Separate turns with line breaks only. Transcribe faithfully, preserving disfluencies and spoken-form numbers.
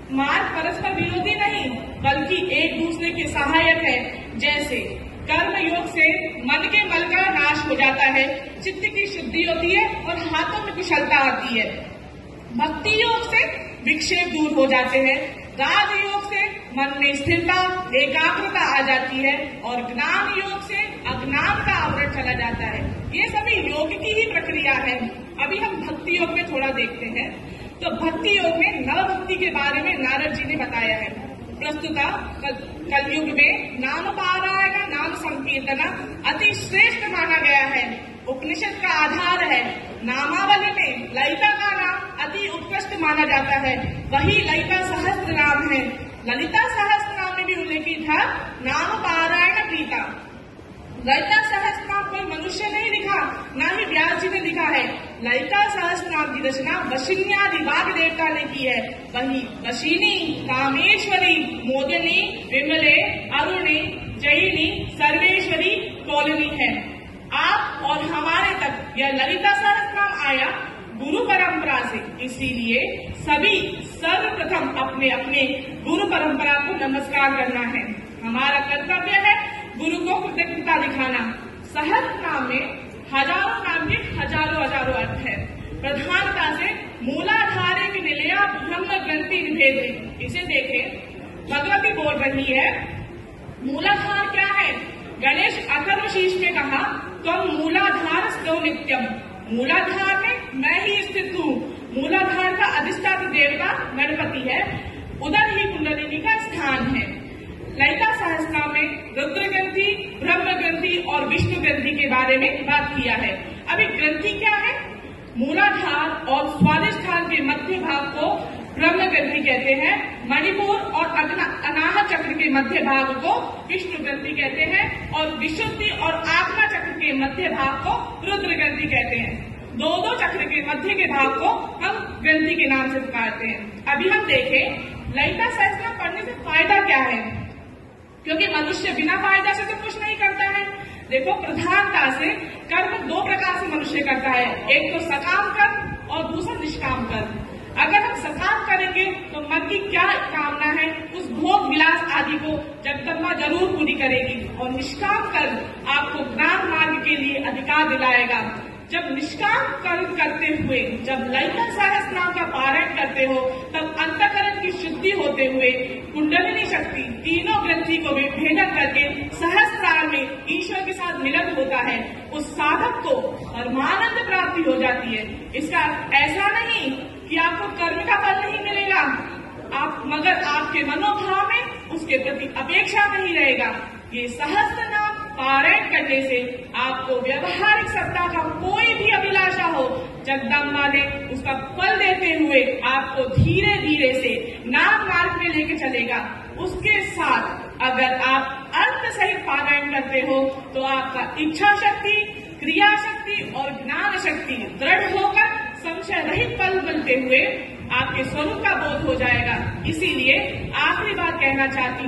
मार्ग परस्पर विरोधी नहीं बल्कि एक दूसरे के सहायक है। जैसे कर्म योग से मन के मल का नाश हो जाता है, चित्त की शुद्धि होती है और हाथों में कुशलता आती है। भक्ति योग से विक्षेप दूर हो जाते हैं, राज योग से मन में स्थिरता एकाग्रता आ जाती है और ज्ञान योग से अज्ञान का आवरण चला जाता है। ये सभी योग की ही प्रक्रिया है। अभी हम भक्ति योग में थोड़ा देखते हैं। तो भक्ति योग में नव भक्ति के बारे में नारद जी ने बताया है। प्रस्तुता कलयुग में नाम पारायण नाम संकीर्तन अति श्रेष्ठ माना गया है, उपनिषद का आधार है। नामावली में ललिता का नाम अति उत्कृष्ट माना जाता है, वही ललिता सहस्त्र नाम है। ललिता सहस्त्र नाम में भी उल्लेखित है नाम पारायण प्रीता। ललिता सहस्त्र नाम कोई मनुष्य नहीं लिखा, न ही व्यास जी ने लिखा है। ललिता सहस्त्र नाम की रचना वशिन्यादि वाग देवता ने की है। वही वशिनी, कामेश्वरी, मोदिनी, विमले, अरुणी, जयिनी, सर्वेश्वरी, कौलिनी है। आप और हमारे तक यह ललिता सहस्त्र नाम आया गुरु परंपरा से, इसीलिए सभी सर्वप्रथम अपने अपने गुरु परंपरा को नमस्कार करना है। हमारा कर्तव्य है गुरु को कृतज्ञता दिखाना। सहस्त्र नाम में हजारों नाम के हजारों हजारों अर्थ है। प्रधानता से मूलाधारे की निलया ब्रह्म ग्रंथि निभेद। इसे देखें, भगवती बोल रही है मूलाधार क्या है। गणेश अथर्वशीष में कहा तुम मूलाधार स्तो नित्यम। मूलाधार में मैं ही स्थित हूँ। मूलाधार का अधिष्ठाता देवता गणपति है, उधर ही कुंडलिनी का स्थान है। ललिता सहस्त्रनाम में रुद्र ग्रंथि, ब्रह्म ग्रंथि और विष्णु ग्रंथि के बारे में बात किया है। अभी ग्रंथि क्या है? मूलाधार और स्वादिष्ठान के मध्य भाग को ब्रह्म ग्रंथि कहते हैं। मणिपुर और अनाह चक्र के मध्य भाग को विष्णु ग्रंथि कहते हैं और विशुद्धि और आत्मा चक्र के मध्य भाग को रुद्र ग्रंथि कहते हैं। दो दो चक्र के मध्य के भाग को हम ग्रंथि के नाम से पुकारते हैं। अभी हम देखें ललिता सहस्त्रनाम पढ़ने से फायदा क्या है, क्योंकि मनुष्य बिना फायदा से तो कुछ नहीं करता है। देखो, प्रधानता से कर्म दो प्रकार से मनुष्य करता है, एक तो सकाम कर्म और दूसरा निष्काम कर्म। अगर हम सकाम करेंगे तो मन की क्या कामना है उस भोग विलास आदि को जगदम्बा जरूर पूरी करेगी, और निष्काम कर्म आपको ज्ञान मार्ग के लिए अधिकार दिलाएगा। जब निष्काम कर्म करते हुए, जब ललिता सहस्त्रनाम का पारायण करते हो, तब अंतःकरण की शुद्धि होते हुए कुंडलिनी शक्ति तीनों ग्रंथि को विभेदन करके सहस्त्रार में ईश्वर के साथ मिलन होता है। उस साधक को परमानंद प्राप्ति हो जाती है। इसका ऐसा नहीं कि आपको कर्म का फल नहीं मिलेगा, आप मगर आपके मनोभाव में उसके प्रति अपेक्षा नहीं रहेगा। ये सहस्त्र नाम पारायण करने से आपको व्यवहारिक सत्ता का कोई भी अभिलाषा हो, जगदम्बा ने उसका फल देते हुए आपको धीरे धीरे से नाम मार्ग में लेके चलेगा। उसके साथ अगर आप अर्थ सहित पारायण करते हो तो आपका इच्छा शक्ति, क्रिया शक्ति और ज्ञान शक्ति दृढ़ होकर संशय रहित फल मिलते हुए आपके स्वरूप का बोध हो जाएगा। इसीलिए आखिरी बात कहना चाहती हूँ।